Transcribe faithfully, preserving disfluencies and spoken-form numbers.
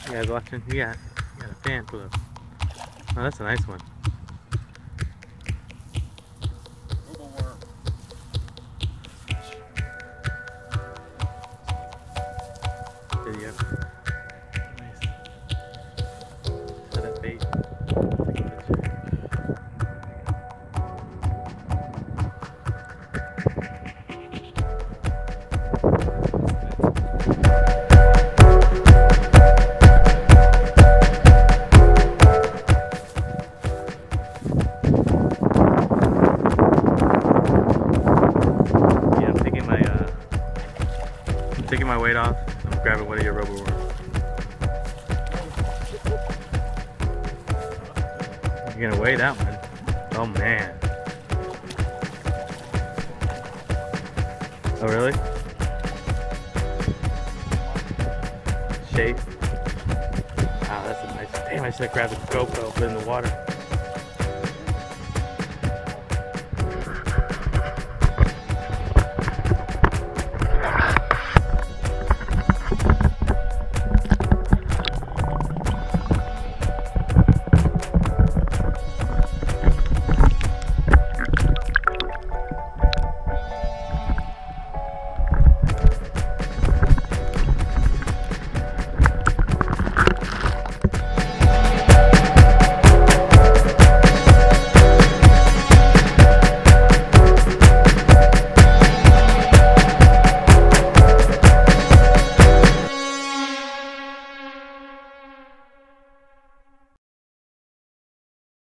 You guys watching? You got, you got a fan full of. Oh, that's a nice one. Video. Nice. Set up bait. Take a picture. Yeah, I'm taking my uh, I'm taking my weight off. I'm grabbing one of your rubber worms. You're gonna weigh that one. Oh man. Oh really? Shape. Wow, that's a nice. Damn, I should have grabbed the GoPro, put it in the water.